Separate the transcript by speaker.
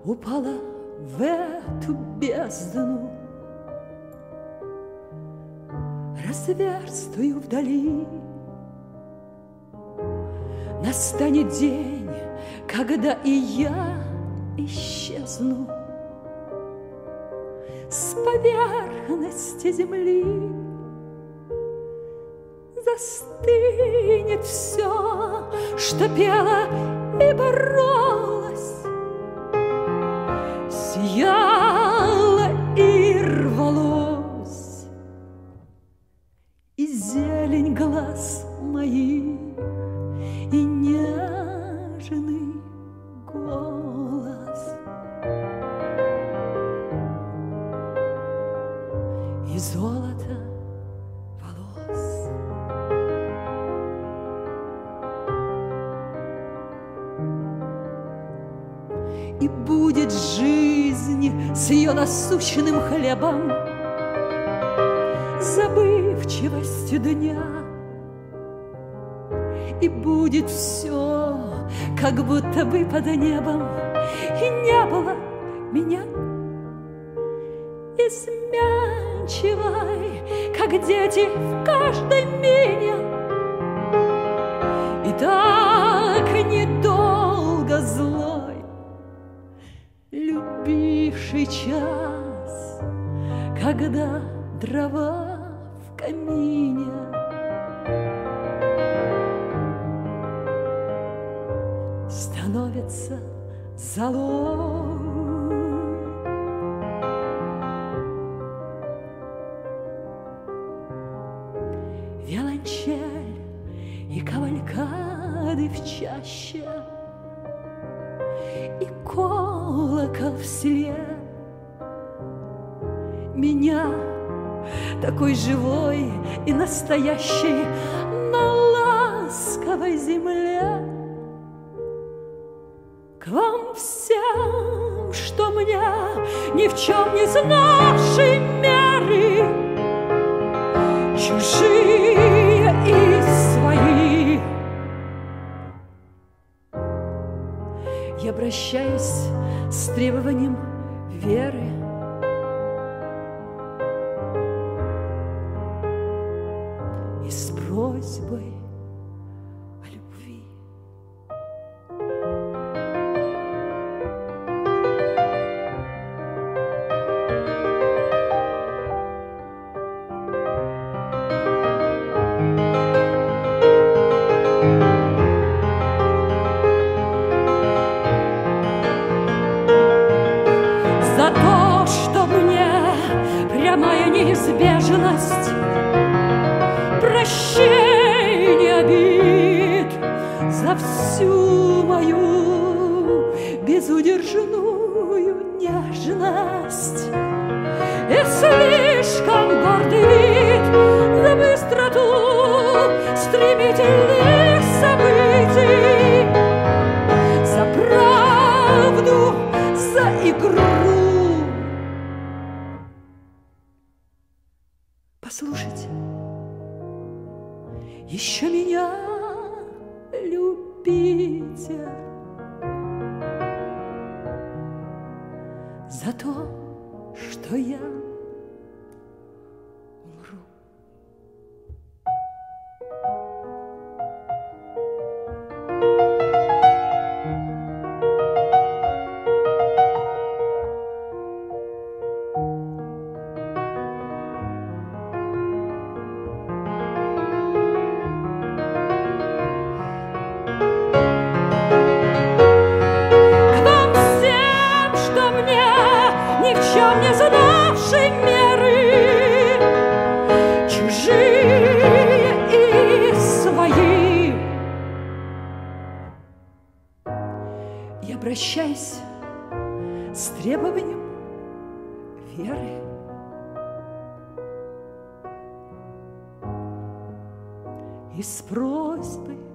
Speaker 1: упала в эту бездну. Разверстую вдали. Настанет день, когда и я исчезну с поверхности земли. Застынет все, что пело и боролось, сияло и рвалось, и зелень глаз моих, и нежный голос, и золото волос. И будет жизнь с ее насущным хлебом, забывчивостью дня. И будет все, как будто бы под небом, и не было меня. Изменчивой, как дети в каждой мине, и так недолго злой, любивший час, когда дрова в камине. Становится золой. Виолончель и кавалькады в чаще, и колокол в селе. Меня, такой живой и настоящий, на ласковой земле. К вам всем, что мне ни в чем не знавшей меры, чужие и свои, я обращаюсь с требованием веры. И с просьбой о любви. За то, что мне прямая неизбежность, прощение обид, за всю мою безудержную нежность и слишком гордый вид, за быстроту стремительных событий, за правду, за игру. Послушайте, еще меня любите за то, что я умру. Не знавший меры, чужие и свои, я обращаюсь с требованием веры. И с просьбой